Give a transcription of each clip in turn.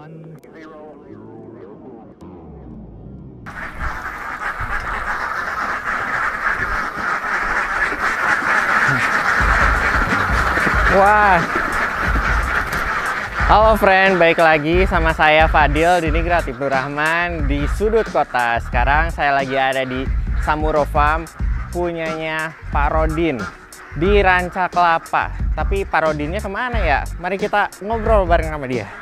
Wah, halo friend, balik lagi sama saya Fadil Diningrat Ibnu Rahman di sudut kota. Sekarang saya lagi ada di Samuro Farm punyanya Pak Rodin di Ranca Kelapa. Tapi Pak Rodinnya kemana ya? Mari kita ngobrol bareng sama dia.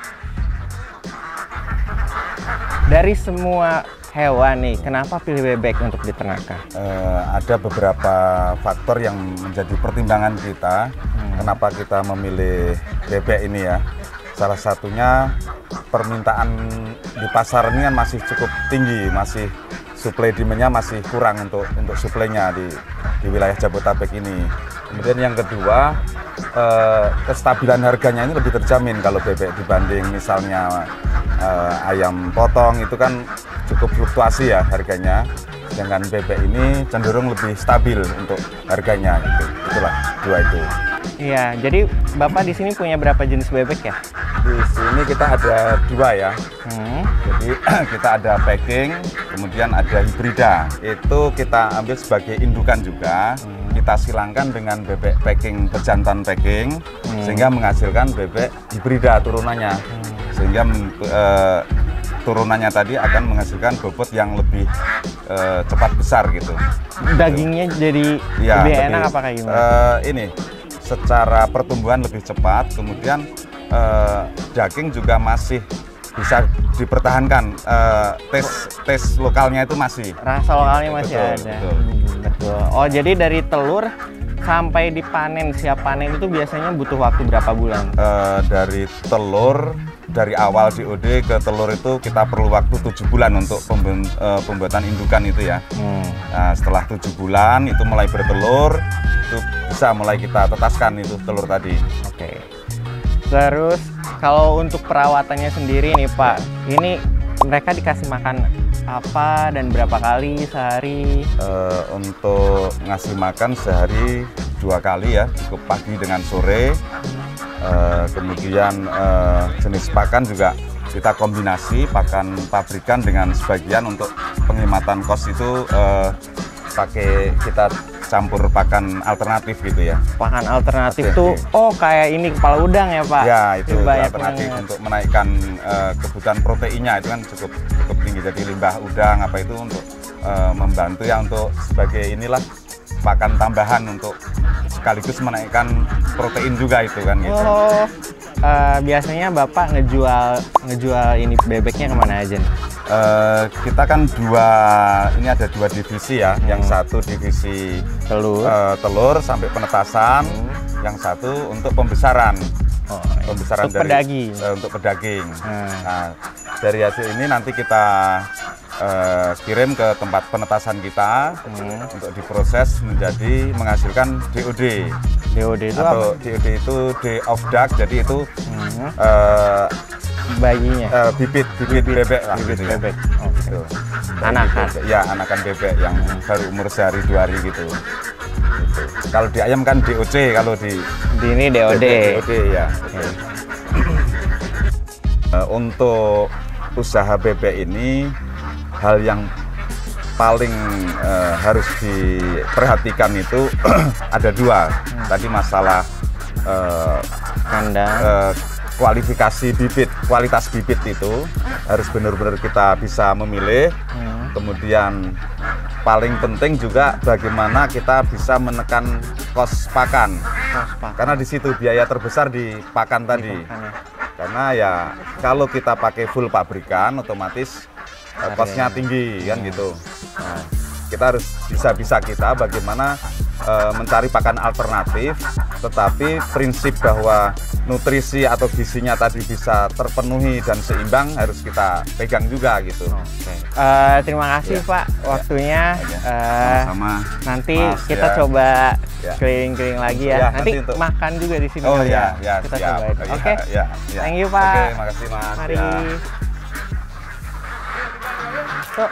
Dari semua hewan nih, kenapa pilih bebek untuk diternakan? Ada beberapa faktor yang menjadi pertimbangan kita. Kenapa kita memilih bebek ini ya? Salah satunya permintaan di pasar ini kan masih cukup tinggi, masih suplai demand-nya masih kurang untuk suplainya di wilayah Jabodetabek ini. Kemudian yang kedua, kestabilan harganya ini lebih terjamin kalau bebek dibanding misalnya ayam potong itu kan cukup fluktuasi ya harganya. Dengan bebek ini cenderung lebih stabil untuk harganya gitu. Itulah dua itu. Iya, jadi Bapak di sini punya berapa jenis bebek ya? Di sini kita ada dua ya. Jadi kita ada packing, kemudian ada hibrida. Itu kita ambil sebagai indukan juga. Kita silangkan dengan bebek packing pejantan packing, sehingga menghasilkan bebek hibrida turunannya. Sehingga turunannya tadi akan menghasilkan bobot yang lebih cepat besar gitu. Dagingnya jadi ya, lebih enak apa kayak gimana? Ini secara pertumbuhan lebih cepat, kemudian daging juga masih bisa dipertahankan, tes lokalnya itu masih. Rasa lokalnya masih betul, ada. Betul. Betul. Oh, jadi dari telur sampai dipanen, siap panen itu biasanya butuh waktu berapa bulan? Dari telur, dari awal DOD ke telur itu kita perlu waktu 7 bulan untuk pembuatan indukan itu ya. Nah, setelah 7 bulan itu mulai bertelur, itu bisa mulai kita tetaskan itu telur tadi. Oke. Terus kalau untuk perawatannya sendiri nih Pak, ini mereka dikasih makan apa dan berapa kali sehari? Untuk ngasih makan sehari 2 kali ya, cukup pagi dengan sore. Kemudian jenis pakan juga kita kombinasi pakan pabrikan dengan sebagian untuk penghematan kos itu pakai kita campur pakan alternatif gitu ya. Pakan alternatif tuh, oh kayak ini kepala udang ya Pak? Ya, itu alternatif banget untuk menaikkan kebutuhan proteinnya itu kan cukup tinggi. Jadi limbah udang apa itu untuk membantu ya untuk sebagai inilah pakan tambahan untuk sekaligus menaikkan protein juga itu kan gitu. Oh, biasanya Bapak ngejual ini bebeknya kemana aja nih? Kita kan ini ada 2 divisi ya. Yang satu divisi telur sampai penetasan, yang satu untuk pembesaran. Pembesaran untuk pedaging. Untuk pedaging. Nah, dari hasil ini nanti kita kirim ke tempat penetasan kita untuk diproses menjadi menghasilkan DOD. DOD itu atau apa? DOD itu day of duck, jadi itu bayinya, bibit bebek lah, bibit gitu bebek. Ya. Oh, Gitu. Anakan. Ya, anakan bebek yang baru umur sehari 2 hari gitu. Kalau di ayam kan DOC, kalau di ini DOD. DOD ya. Untuk usaha bebek ini hal yang paling harus diperhatikan itu ada 2. Tadi masalah kandang, kualifikasi bibit, kualitas bibit itu harus benar-benar kita bisa memilih. Kemudian paling penting juga bagaimana kita bisa menekan kos pakan. Karena di situ biaya terbesar di pakan tadi. Karena ya kalau kita pakai full pabrikan otomatis kosnya tinggi kan gitu. Nah, kita harus bisa kita bagaimana mencari pakan alternatif, tetapi prinsip bahwa nutrisi atau gizinya tadi bisa terpenuhi dan seimbang harus kita pegang juga gitu. Terima kasih Pak waktunya. Sama. Nanti Mas, kita coba Ya. keliling-keliling lagi ya. Nanti untuk makan juga di sini. Oh ya, kita siap. cobain. Oke. Ya. Thank you Pak. Oke, makasih Mas. Mari. Ya. Tuh.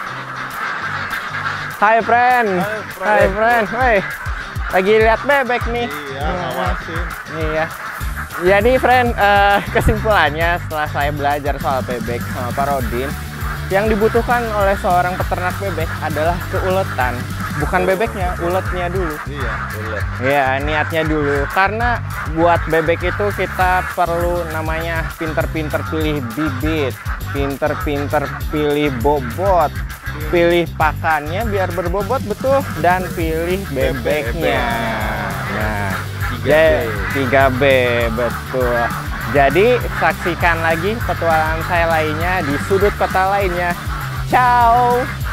Hai friend. Hai friend. Woi. Lagi lihat bebek nih. Iya, ngawasin. Nih ya. Jadi friend, kesimpulannya setelah saya belajar soal bebek sama Pak Rodin, yang dibutuhkan oleh seorang peternak bebek adalah keuletan. Bukan bebeknya, uletnya dulu. Iya, ulet. Ya, niatnya dulu. Karena buat bebek itu kita perlu namanya pinter-pinter pilih bibit, pinter-pinter pilih bobot, pilih pakannya biar berbobot betul, dan pilih bebeknya. Nah, 3B betul. Jadi saksikan lagi petualangan saya lainnya di sudut kota lainnya. Ciao.